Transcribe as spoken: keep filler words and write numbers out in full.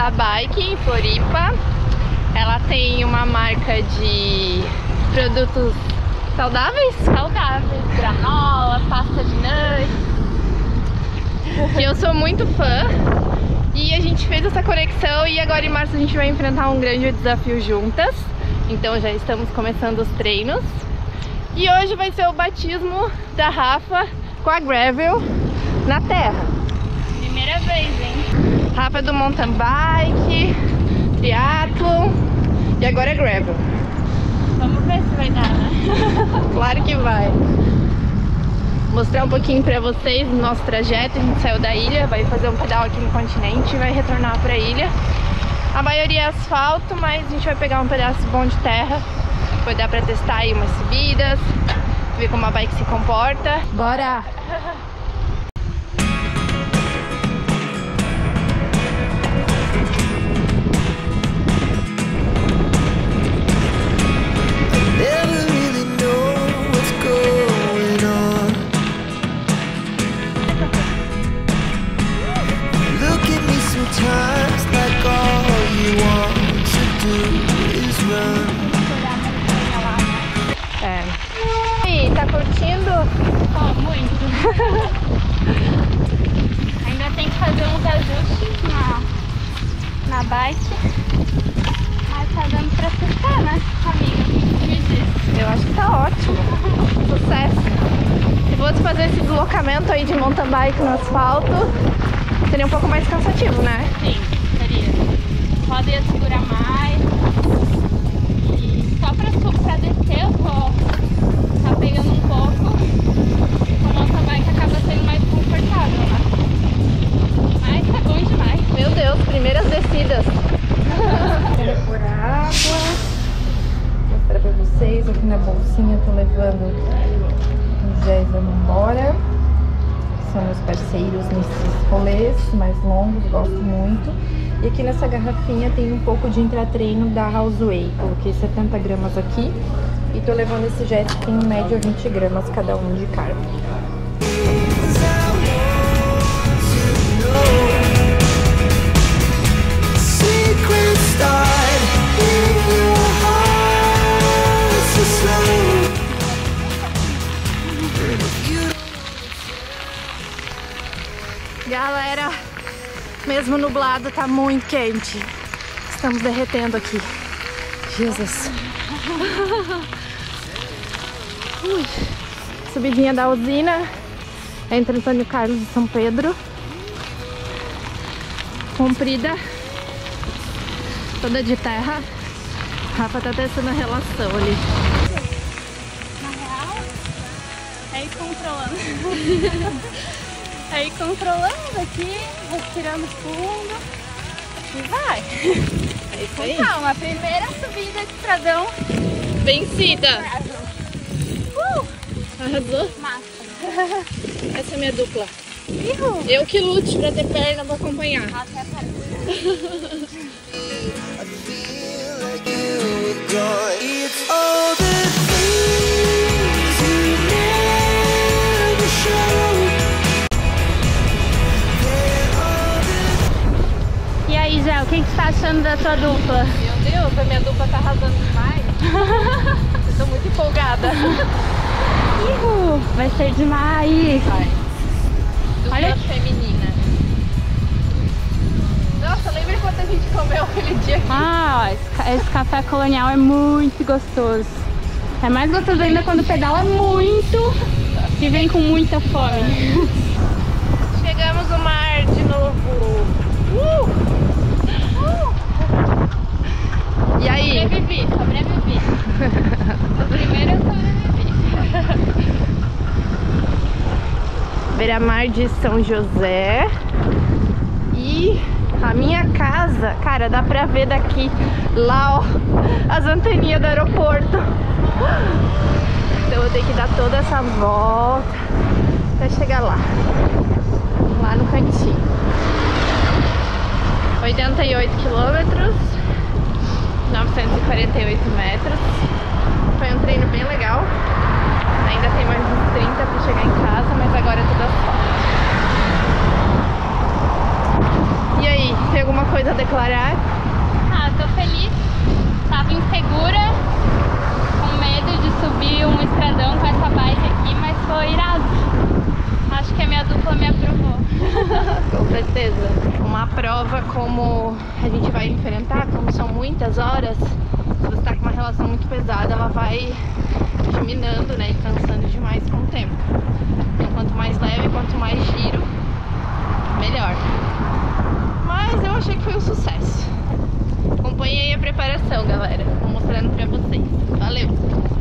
da Bike em Floripa. Ela tem uma marca de produtos saudáveis, saudáveis, granola, pasta de nuts, que eu sou muito fã. E a gente fez essa conexão e agora em março a gente vai enfrentar um grande desafio juntas. Então já estamos começando os treinos. E hoje vai ser o batismo da Rafa com a gravel na terra. Primeira vez, hein? Rafa é do mountain bike, triathlon e agora é gravel. Vamos ver se vai dar, né? Claro que vai. Mostrar um pouquinho pra vocês o nosso trajeto. A gente saiu da ilha, vai fazer um pedal aqui no continente e vai retornar pra ilha. A maioria é asfalto, mas a gente vai pegar um pedaço bom de terra. Vai dar pra testar aí umas subidas, ver como a bike se comporta. Bora! Tá curtindo? Oh, muito. Ainda tem que fazer uns ajustes na, na bike. Mas tá dando pra testar, né, amiga? O que você me diz? Eu acho que tá ótimo. Sucesso. Se fosse fazer esse deslocamento aí de mountain bike no asfalto, seria um pouco mais cansativo, né? Sim, seria. Roda ia segurar mais. E só pra, pra descer eu tô tá pegando um pouco. A nossa bike acaba sendo mais confortável, né? Mas tá bom demais. Meu Deus, primeiras descidas. Quero por água. Vou mostrar pra vocês. Aqui na bolsinha tô levando os géis da Embora. São meus parceiros nesses rolês mais longos, gosto muito. E aqui nessa garrafinha tem um pouco de intratreino da Houseway. Coloquei setenta gramas aqui. E tô levando esse jet que tem em média vinte gramas cada um de carbo. Galera, mesmo nublado, tá muito quente. Estamos derretendo aqui. Jesus. Ui. Subidinha da usina entre Antônio Carlos e São Pedro. Comprida, toda de terra. Rafa tá testando a relação ali. Na real, é ir controlando. É ir controlando aqui, respirando fundo e vai. É isso aí. Calma, a primeira subida de Estradão Vencida. Uh! Arrasou? Massa. Essa é a minha dupla. Ihu. Eu que lute pra ter perna pra acompanhar. Até parece. E aí, Zé, o que que você tá achando da sua dupla? Meu Deus, a minha dupla tá arrasando demais. Eu tô muito empolgada. Ihu, vai ser demais. Vai. Dupla Olha- feminina. Nossa, lembra quanto a gente comeu aquele dia aqui? Ah, ó, esse, ca- esse café colonial é muito gostoso. É mais gostoso ainda quando pedala muito e vem com muita fome. Chegamos no mar de novo. Uh! Uh! E aí? Sobrevivi, sobrevivi. O primeiro eu sobrevivi. Beira-mar de São José. E a minha casa, cara, dá pra ver daqui, lá ó, as anteninhas do aeroporto. Então eu vou ter que dar toda essa volta até chegar lá, lá no cantinho. oitenta e oito quilômetros, novecentos e quarenta e oito metros. Foi um treino bem legal. Ainda tem mais uns trinta pra chegar em casa, mas agora é tudo asfalto. E aí, tem alguma coisa a declarar? Ah, tô feliz. Tava insegura, com medo de subir um estradão com essa bike aqui, mas foi irado. Acho que a minha dupla me aprovou. Com certeza. Uma prova como a gente vai enfrentar, como são muitas horas, se você tá com uma relação muito pesada, ela vai te minando, né, e cansando demais com o tempo. Então, quanto mais leve, quanto mais giro, melhor. Mas eu achei que foi um sucesso. Acompanhe aí a preparação, galera. Tô mostrando pra vocês. Valeu!